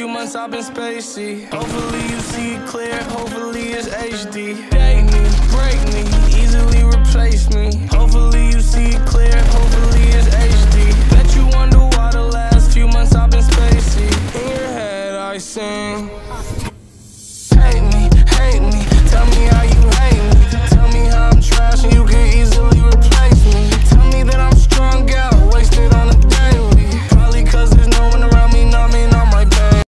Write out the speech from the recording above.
few months I've been spacey. Hopefully you see it clear, hopefully it's HD. Date me, break me, easily replace me. Hopefully you see it clear, hopefully it's HD. Bet you wonder why the last few months I've been spacey. In your head I sing